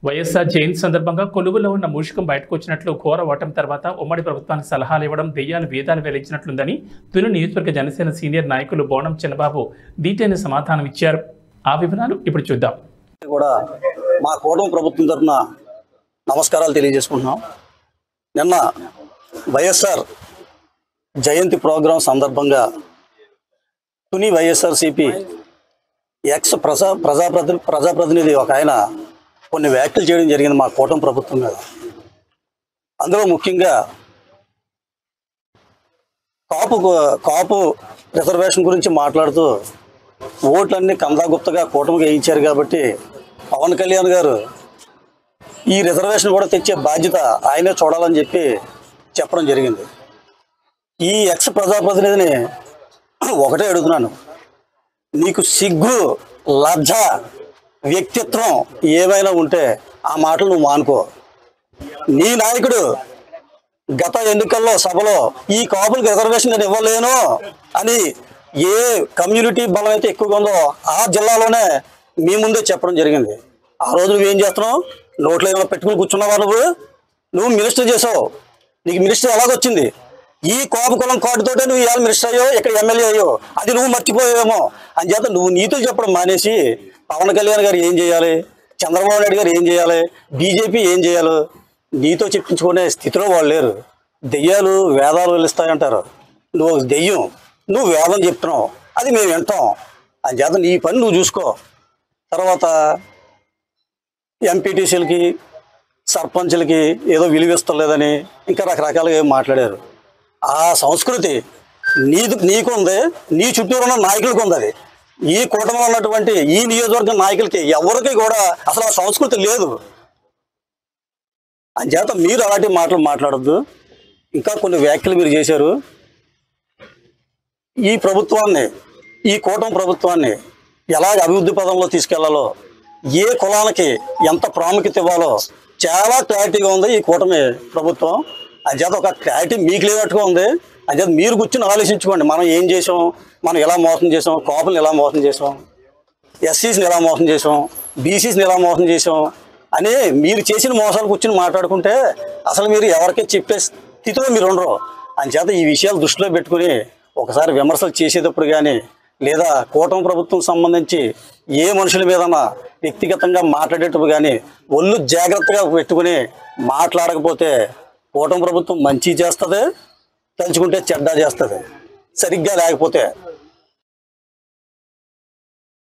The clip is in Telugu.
వైఎస్ఆర్ జయంతి సందర్భంగా కొలువులో ఉన్న మూషికం బయటకు వచ్చినట్లు ఘోర ఓటమి తర్వాత ఉమ్మడి ప్రభుత్వానికి సలహాలు ఇవ్వడం దెయ్యాలు వేదాలు వెలించినట్లుందని తుని నియోజకవర్గ జనసేన సీనియర్ నాయకులు బోనం చంద్రబాబు డీటెయిల్ సమాధానం ఇచ్చారు. ఆ వివరాలు ఇప్పుడు చూద్దాం. కూడా మా కూటమి ప్రభుత్వం తరఫున నమస్కారాలు తెలియజేసుకుంటున్నాం. నిన్న వైఎస్ఆర్ జయంతి ప్రోగ్రాం సందర్భంగా తుని వైఎస్ఆర్సీపీ ఎక్స్ ప్రజాప్రతినిధి ఒక ఆయన కొన్ని వ్యాఖ్యలు చేయడం జరిగింది మా కూటమి ప్రభుత్వం మీద. అందులో ముఖ్యంగా కాపు రిజర్వేషన్ గురించి మాట్లాడుతూ ఓట్లన్నీ కందాగుప్తగా కూటమికి వేయించారు కాబట్టి పవన్ కళ్యాణ్ గారు ఈ రిజర్వేషన్ కూడా తెచ్చే బాధ్యత ఆయనే చూడాలని చెప్పడం జరిగింది. ఈ ఎక్స్ ప్రజాప్రతినిధిని ఒకటే అడుగుతున్నాను, నీకు సిగ్గు లజ్జ వ్యక్తిత్వం ఏమైనా ఉంటే ఆ మాటలు నువ్వు మానుకో. నీ నాయకుడు గత ఎన్నికల్లో సభలో ఈ కాపులకు రిజర్వేషన్ నేను ఇవ్వలేను అని ఏ కమ్యూనిటీ బలం అయితే ఎక్కువగా ఉందో ఆ జిల్లాలోనే మీ ముందే చెప్పడం జరిగింది. ఆ రోజు నువ్వేం చేస్తున్నావు? నోట్లో ఏమైనా పెట్టుకుని కూర్చున్నావా? నువ్వు మినిస్టర్ చేసావు. నీకు మినిస్టర్ ఎలాగొచ్చింది? ఈ కాపు కులం కార్డుతోటే నువ్వు ఇవాళ మినిస్టర్ అయ్యో, ఇక్కడ ఎమ్మెల్యే అయ్యో, అది నువ్వు మర్చిపోయావేమో అని చేత నువ్వు నీతులు చెప్పడం మానేసి పవన్ కళ్యాణ్ గారు ఏం చేయాలి, చంద్రబాబు నాయుడు గారు ఏం చేయాలి, బీజేపీ ఏం చేయాలో నీతో చెప్పించుకునే స్థితిలో వాళ్ళు లేరు. దెయ్యాలు వేదాలు వెలుస్తాయంటారు. నువ్వు దెయ్యం, నువ్వు వేదం చెప్తున్నావు, అది మేము వింటాం అని చేత నీ పని నువ్వు చూసుకో. తర్వాత ఎంపీటీసీలకి సర్పంచ్లకి ఏదో విలువిస్తలేదని ఇంకా రకరకాలుగా మాట్లాడారు. ఆ సంస్కృతి నీకుంది, నీ చుట్టూరు ఉన్న నాయకులకు ఉంది. అది ఈ కూటమిలో ఉన్నటువంటి ఈ నియోజకవర్గ నాయకులకి ఎవరికి కూడా అసలు ఆ సంస్కృతి లేదు. అంచేత మీరు అలాంటి మాటలు మాట్లాడద్దు. ఇంకా కొన్ని వ్యాఖ్యలు మీరు చేశారు. ఈ ప్రభుత్వాన్ని, ఈ కూటమి ప్రభుత్వాన్ని ఎలాగ అభివృద్ధి పదంలో తీసుకెళ్లాలో, ఏ కులానికి ఎంత ప్రాముఖ్యత ఇవ్వాలో చాలా క్లారిటీగా ఉంది ఈ కూటమి ప్రభుత్వం. అంచేత ఒక క్లారిటీ మీకు లేనట్టుగా ఉంది. అంచేత మీరు కూర్చొని ఆలోచించుకోండి, మనం ఏం చేసాం, మనం ఎలా మోసం చేసాం, కాపులను ఎలా మోసం చేసాం, ఎస్సీస్ని ఎలా మోసం చేసాం, బీసీస్ని ఎలా మోసం చేసాం అని మీరు చేసిన మోసాలు కూర్చొని మాట్లాడుకుంటే అసలు మీరు ఎవరికి చెప్పే స్థితిలో మీరు ఉండరు. అంచేత ఈ విషయాలు దృష్టిలో పెట్టుకుని ఒకసారి విమర్శలు చేసేటప్పుడు కానీ లేదా కూటమి ప్రభుత్వం సంబంధించి ఏ మనుషుల మీదన్నా వ్యక్తిగతంగా మాట్లాడేటప్పుడు కానీ ఒళ్ళు జాగ్రత్తగా పెట్టుకుని మాట్లాడకపోతే కూటమి ప్రభుత్వం మంచి చేస్తుంది, తలుచుకుంటే చెడ్డ చేస్తుంది. సరిగ్గా లేకపోతే